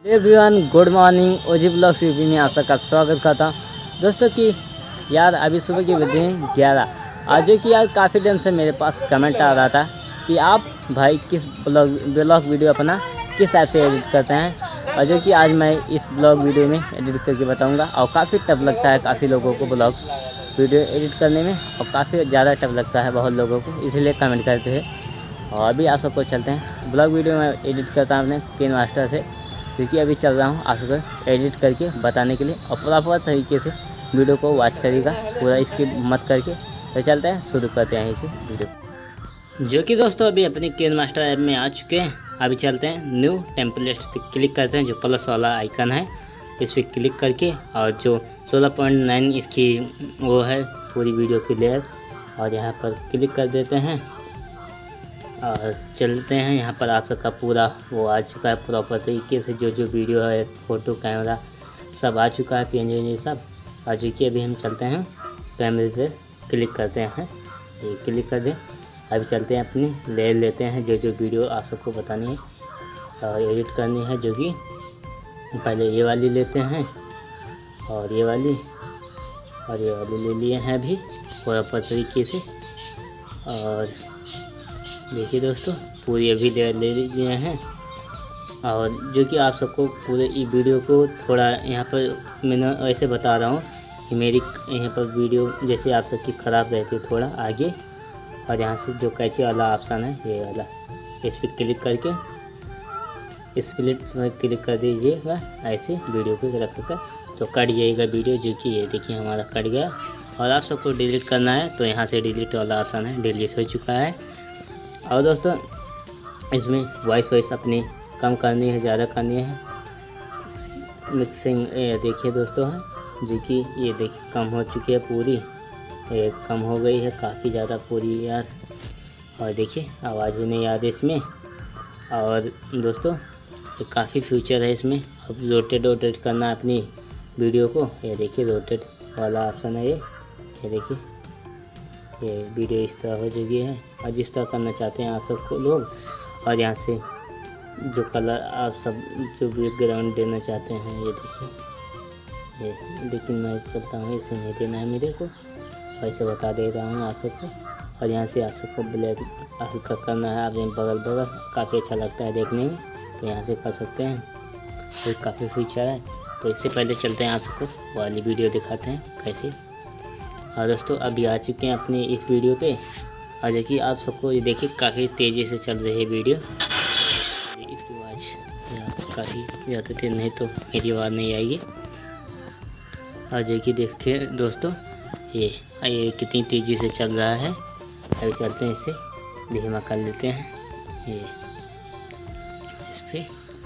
Everyone good morning. OG blogs UP में आप सबका स्वागत करता हूँ दोस्तों की यार अभी सुबह की बजे 11 आज जो कि यार काफ़ी दिन से मेरे पास कमेंट आ रहा था कि आप भाई किस ब्लॉग वीडियो अपना किस ऐप से एडिट करते हैं, और जो कि आज मैं इस ब्लॉग वीडियो में एडिट करके बताऊंगा। और काफ़ी टफ लगता है काफ़ी लोगों को ब्लॉग वीडियो एडिट करने में, और काफ़ी ज़्यादा टफ लगता है बहुत लोगों को, इसलिए कमेंट करते हैं। और अभी आप सबको चलते हैं ब्लॉग वीडियो में एडिट करता हूँ अपने KineMaster से, क्योंकि अभी चल रहा हूँ आपको एडिट करके बताने के लिए, और प्रॉपर तरीके से वीडियो को वॉच करिएगा, पूरा स्किप मत करके। तो चलते हैं, शुरू करते हैं इसे वीडियो, जो कि दोस्तों अभी अपनी KineMaster ऐप में आ चुके हैं। अभी चलते हैं न्यू टेम्पलेट पे क्लिक करते हैं, जो प्लस वाला आइकन है इस पर क्लिक करके, और जो 16.9 इसकी वो है पूरी वीडियो की लेयर, और यहाँ पर क्लिक कर देते हैं और चलते हैं। यहाँ पर आप सबका पूरा वो आ चुका है प्रॉपर तरीके से, जो वीडियो है, फ़ोटो, कैमरा सब आ चुका है, PNG सब आ चुकी है। अभी हम चलते हैं कैमरे पे क्लिक करते हैं, ये क्लिक कर दें। अभी चलते हैं अपनी ले लेते हैं जो वीडियो आप सबको बतानी है और एडिट करनी है, जो कि पहले ये वाली लेते हैं और ये वाली ले लिए हैं अभी प्रॉपर तरीके से। और देखिए दोस्तों पूरी अभी ले लिए हैं, और जो कि आप सबको पूरे वीडियो को थोड़ा यहाँ पर मैं ऐसे बता रहा हूँ कि मेरी यहाँ पर वीडियो जैसे आप सबकी ख़राब रहती है थोड़ा आगे, और यहाँ से जो कैची वाला ऑप्शन है ये वाला, इस पर क्लिक करके स्प्लिट पर क्लिक कर दीजिएगा, ऐसे वीडियो को रख कर तो कट जाएगा वीडियो, जो कि ये देखिए हमारा कट गया। और आप सबको डिलीट करना है तो यहाँ से डिलीट वाला ऑप्शन है, डिलीट हो चुका है। और दोस्तों इसमें वॉइस अपनी कम करनी है, ज़्यादा करनी है, मिक्सिंग देखिए दोस्तों है, जो कि ये देखिए कम हो चुकी है पूरी, ये कम हो गई है काफ़ी ज़्यादा पूरी यार। और देखिए आवाज़ ही नहीं आ रही इसमें। और दोस्तों ये काफ़ी फ्यूचर है इसमें, अब रोटेट करना है अपनी वीडियो को, ये देखिए रोटेट वाला ऑप्शन है ये देखिए ये वीडियो इस तरह हो चुकी है, और जिस तरह करना चाहते हैं आप सबको लोग। और यहाँ से जो कलर आप सब जो बैकग्राउंड देना चाहते हैं ये देखिए ये, लेकिन मैं चलता हूँ इसे नहीं देना है मेरे को, वैसे बता दे रहा हूँ आप सबको। और यहाँ से आप सबको ब्लैक हल्का करना है, आप बगल काफ़ी अच्छा लगता है देखने में, तो यहाँ से कर सकते हैं, ये काफ़ी फीचर है। तो इससे पहले चलते हैं आप सबको वाली वीडियो दिखाते हैं कैसे। और दोस्तों अभी आ चुके हैं अपने इस वीडियो पे, और देखिए आप सबको ये देखिए काफ़ी तेज़ी से चल रही है वीडियो, इसकी आवाज़ काफ़ी ज़्यादा तेज नहीं तो मेरी आवाज़ नहीं आएगी। और जो कि देखिए दोस्तों ये कितनी तेज़ी से चल रहा है। अभी चलते हैं इसे धीमा कर लेते हैं, ये इस पर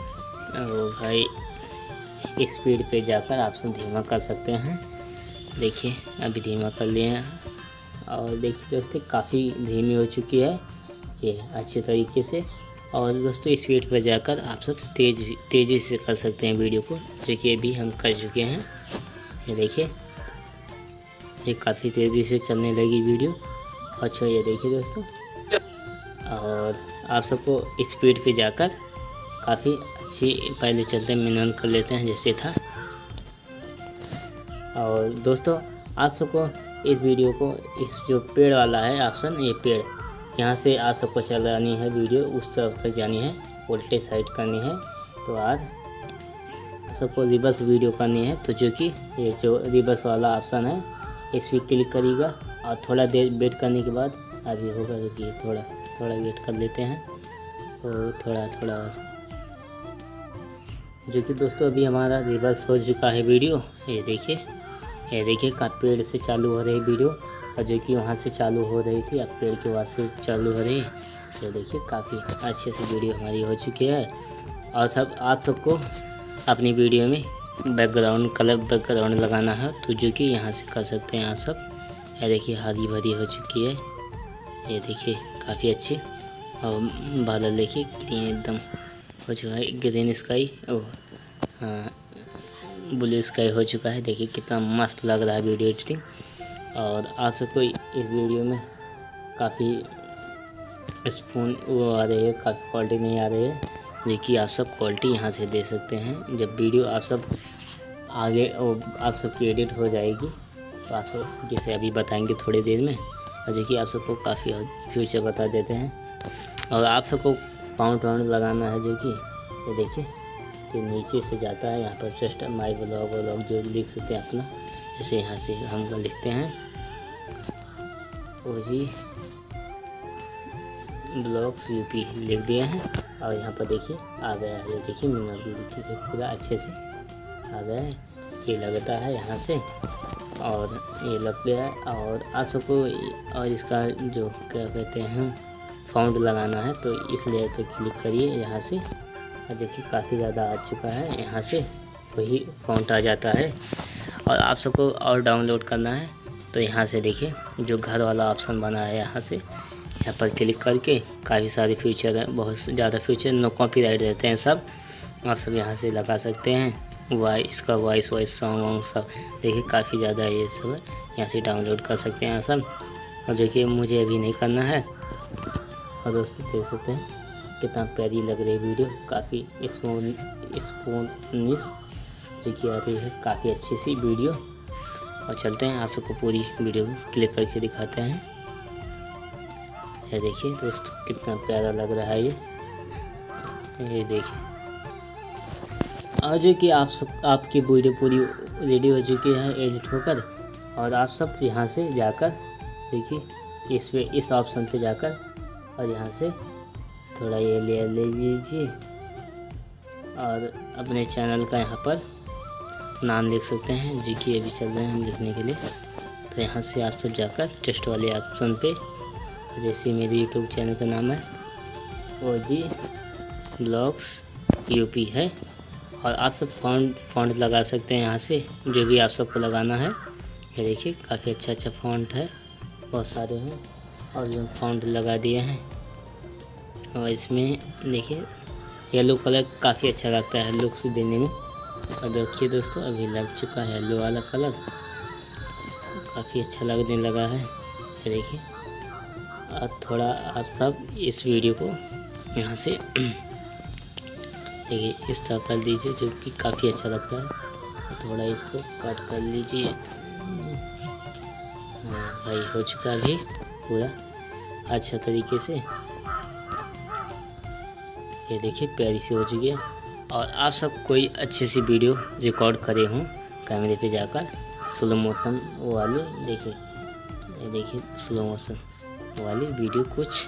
भाई स्पीड पे जाकर आप सब धीमा कर सकते हैं। देखिए अभी धीमा कर लिए हैं, और देखिए दोस्तों काफ़ी धीमी हो चुकी है ये अच्छे तरीके से। और दोस्तों स्पीड पर जाकर आप सब तेज़ी से कर सकते हैं वीडियो को, जो कि अभी हम कर चुके हैं। ये देखिए ये काफ़ी तेज़ी से चलने लगी वीडियो। अच्छा ये देखिए दोस्तों, और आप सबको स्पीड पे जाकर काफ़ी अच्छी पहले चलते मैनुअल कर लेते हैं जैसे था। और दोस्तों आप सबको इस वीडियो को इस जो पेड़ वाला है ऑप्शन, ये पेड़ यहाँ से आप सबको चलानी है वीडियो, उस तरफ तक जानी है, उल्टे साइड करनी है। तो आज सबको रिवर्स वीडियो करनी है, तो जो कि ये जो रिवर्स वाला ऑप्शन है इस पर क्लिक करिएगा, और थोड़ा देर वेट करने के बाद अभी होगा कि थोड़ा वेट कर लेते हैं, तो थोड़ा जो कि दोस्तों अभी हमारा रिवर्स हो चुका है वीडियो। ये देखिए का पेड़ से चालू हो रही वीडियो, और जो कि वहाँ से चालू हो रही थी अब पेड़ के बाद से चालू हो रही है। ये देखिए काफ़ी अच्छे से वीडियो हमारी हो चुकी है। और सब आप सबको अपनी वीडियो में बैकग्राउंड लगाना है, तो जो कि यहाँ से कर सकते हैं आप सब। ये देखिए हरी भरी हो चुकी है, ये देखिए काफ़ी अच्छी। और बादल देखिए कितनी एकदम हो चुका है, ग्रीन स्काई, हाँ ब्लू स्काई हो चुका है। देखिए कितना मस्त लग रहा है वीडियो एडिटिंग। और आप सबको इस वीडियो में काफ़ी स्पून वो आ रही है, काफ़ी क्वालिटी नहीं आ रही है, देखिए आप सब क्वालिटी यहाँ से दे सकते हैं। जब वीडियो आप सब आगे आप सबकी एडिट हो जाएगी तो आप सब जैसे अभी बताएंगे थोड़ी देर में, और देखिए आप सबको काफ़ी फ्यूचर बता देते हैं। और आप सबको फाउंड लगाना है, जो कि ये देखिए जो नीचे से जाता है यहाँ पर जस्ट माई ब्लॉग जो लिख सकते हैं अपना, जैसे यहाँ से हम लिखते हैं ओजी ब्लॉग्स यूपी लिख दिए हैं, और यहाँ पर देखिए आ गया है। ये देखिए मिनट से पूरा अच्छे से आ गया है, ये लगता है यहाँ से, और ये लग गया है। और आप सबको और इसका जो क्या कहते हैं फाउंड लगाना है, तो इस लेयर पे क्लिक करिए यहाँ से, जो कि काफ़ी ज़्यादा आ चुका है, यहाँ से वही फाउंड आ जाता है। और आप सबको और डाउनलोड करना है तो यहाँ से देखिए जो घर वाला ऑप्शन बना है, यहाँ पर क्लिक करके काफ़ी सारे फीचर हैं, बहुत ज़्यादा फीचर, नो कॉपीराइट रहते हैं सब, आप सब यहाँ से लगा सकते हैं। इसका वॉइस सॉन्ग सब देखिए काफ़ी ज़्यादा है, ये सब यहाँ से डाउनलोड कर सकते हैं सब। और देखिए मुझे अभी नहीं करना है। और दोस्तों देख सकते हैं कितना प्यारी लग रही है वीडियो, काफ़ी स्मूथनेस जो कि आ रही है, काफ़ी अच्छी सी वीडियो। और चलते हैं आप सबको पूरी वीडियो क्लिक करके दिखाते हैं। ये देखिए दोस्तों कितना प्यारा लग रहा है ये देखिए। और जो कि आपकी वीडियो पूरी रेडी हो चुकी है एडिट होकर, और आप सब यहाँ से जाकर देखिए इस ऑप्शन पे जाकर और यहाँ से थोड़ा ये लेयर ले लीजिए, और अपने चैनल का यहाँ पर नाम लिख सकते हैं, जो कि अभी चल रहे हैं हम लिखने के लिए। तो यहाँ से आप सब जाकर टेस्ट वाले ऑप्शन पे, जैसे मेरे यूट्यूब चैनल का नाम है ओजी ब्लॉग्स यूपी है, और आप सब फॉन्ट लगा सकते हैं यहाँ से, जो भी आप सबको लगाना है। ये देखिए काफ़ी अच्छा फॉन्ट है, बहुत सारे हैं, और जो फॉन्ट लगा दिए हैं। और इसमें देखिए येलो कलर काफ़ी अच्छा लगता है लुक्स देने में। और देखिए दोस्तों अभी लग चुका है येलो वाला कलर, काफ़ी अच्छा लगने लगा है। ये देखिए और थोड़ा आप सब इस वीडियो को यहाँ से देखिए इस तरह कर लीजिए, जो कि काफ़ी अच्छा लगता है। थोड़ा इसको कट कर लीजिए। हाँ भाई हो चुका अभी पूरा अच्छा तरीके से, ये देखिए प्यारी सी हो चुकी है। और आप सब कोई अच्छी सी वीडियो रिकॉर्ड करे हों कैमरे पे जाकर, स्लो मोशन वाली देखिए, ये देखिए स्लो मोशन वाली वीडियो कुछ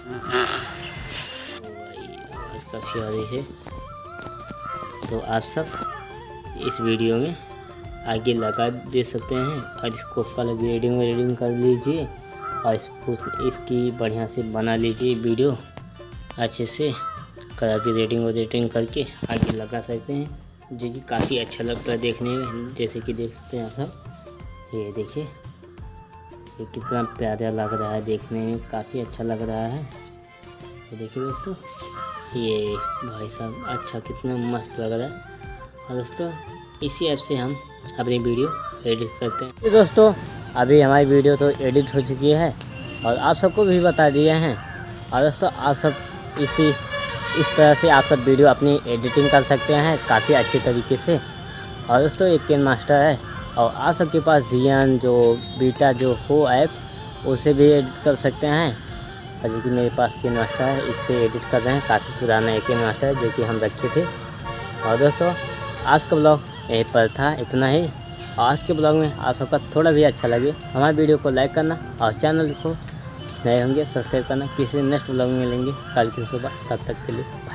आवाज़ काफ़ी आ रही है, तो आप सब इस वीडियो में आगे लगा दे सकते हैं। और इसको पहले ग्रेडिंग कर लीजिए, और इसकी बढ़िया से बना लीजिए वीडियो, अच्छे से कलर की रेटिंग करके आगे लगा सकते हैं, जो कि काफ़ी अच्छा लगता है देखने में। जैसे कि देख सकते हैं आप सब, ये देखिए ये कितना प्यारा लग रहा है देखने में, काफ़ी अच्छा लग रहा है। ये देखिए दोस्तों, ये भाई साहब अच्छा कितना मस्त लग रहा है। और दोस्तों इसी ऐप से हम अपनी वीडियो एडिट करते हैं। तो दोस्तों अभी हमारी वीडियो तो एडिट हो चुकी है, और आप सबको भी बता दिए हैं। और दोस्तों आप सब इस तरह से आप सब वीडियो अपनी एडिटिंग कर सकते हैं काफ़ी अच्छी तरीके से। और दोस्तों एक केन मास्टर है, और आप सबके पास वीएन जो बीटा जो हो ऐप, उसे भी एडिट कर सकते हैं। और जो कि मेरे पास केन मास्टर है, इससे एडिट कर रहे हैं, काफ़ी पुराना एक केन मास्टर है जो कि हम रखे थे। और दोस्तों आज का ब्लॉग यहीं पर था, इतना ही। और आज के ब्लॉग में आप सबका थोड़ा भी अच्छा लगे हमारे वीडियो को लाइक करना, और चैनल को नए होंगे सब्सक्राइब करना। किसी नेक्स्ट ब्लॉग में मिलेंगे कल की सुबह, तब तक के लिए